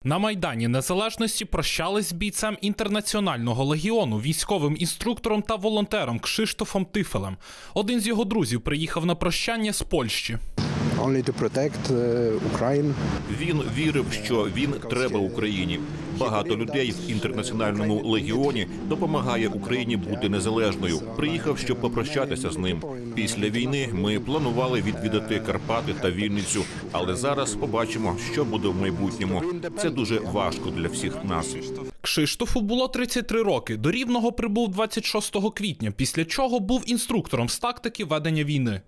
На Майдані Незалежності прощались з бійцем Інтернаціонального легіону, військовим інструктором та волонтером Кшиштофом Тифелем. Один з його друзів приїхав на прощання з Польщі. Він вірив, що він треба Україні. Багато людей в Інтернаціональному легіоні допомагає Україні бути незалежною. Приїхав, щоб попрощатися з ним. Після війни ми планували відвідати Карпати та Вінницю, але зараз побачимо, що буде в майбутньому. Це дуже важко для всіх нас. Кшиштофу було 33 роки. До Рівного прибув 26 квітня, після чого був інструктором з тактики ведення війни.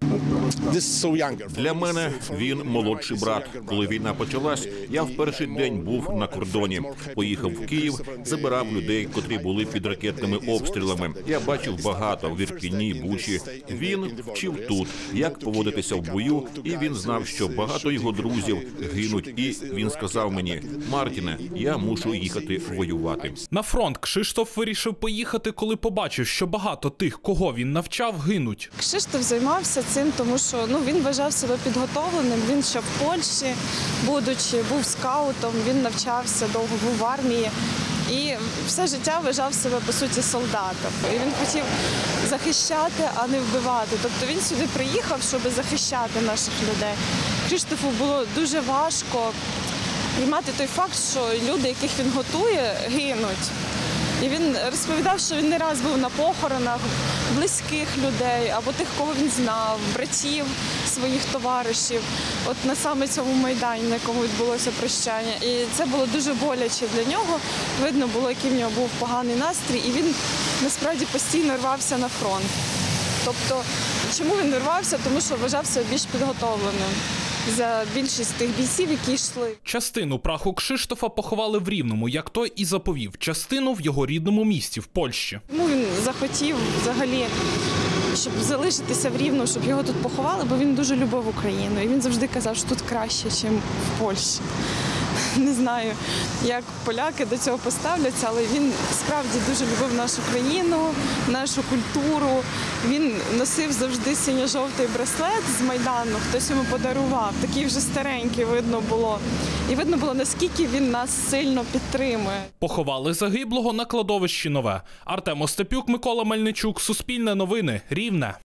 Для мене він молодший брат. Коли війна почалась, я в перший день був на кордоні. Поїхав в Київ, забирав людей, котрі були під ракетними обстрілами. Я бачив багато в Ірпіні, Бучі. Він вчив тут, як поводитися в бою, і він знав, що багато його друзів гинуть. І він сказав мені: «Мартіне, я мушу їхати воювати». На фронт Кшиштоф вирішив поїхати, коли побачив, що багато тих, кого він навчав, гинуть. Кшиштоф займався цим, тому що він вважав себе підготовленим. Він ще в Польщі, був скаутом, він навчався, довго був в армії. І все життя вважав себе, по суті, солдатом. І він хотів захищати, а не вбивати. Тобто він сюди приїхав, щоб захищати наших людей. Кшиштофу було дуже важко приймати той факт, що люди, яких він готує, гинуть. І він розповідав, що він не раз був на похоронах близьких людей або тих, кого він знав, братів своїх товаришів, от на саме цьому Майдані, на якому відбулося прощання. І це було дуже боляче для нього. Видно було, який в нього був поганий настрій, і він насправді постійно рвався на фронт. Тобто, чому він рвався? Тому що вважав себе більш підготовленим за більшість тих бійців, які йшли. Частину праху Кшиштофа поховали в Рівному, як той і заповів. Частину в його рідному місті, в Польщі. Тому він захотів взагалі, щоб залишитися в Рівному, щоб його тут поховали, бо він дуже любив Україну. І він завжди казав, що тут краще, ніж в Польщі. Не знаю, як поляки до цього поставляться, але він справді дуже любив нашу країну, нашу культуру. Він носив завжди синьо-жовтий браслет з Майдану, хтось йому подарував. Такий вже старенький видно було. І видно було, наскільки він нас сильно підтримує. Поховали загиблого на кладовищі Нове. Артем Остапюк, Микола Мельничук, Суспільне новини, Рівне.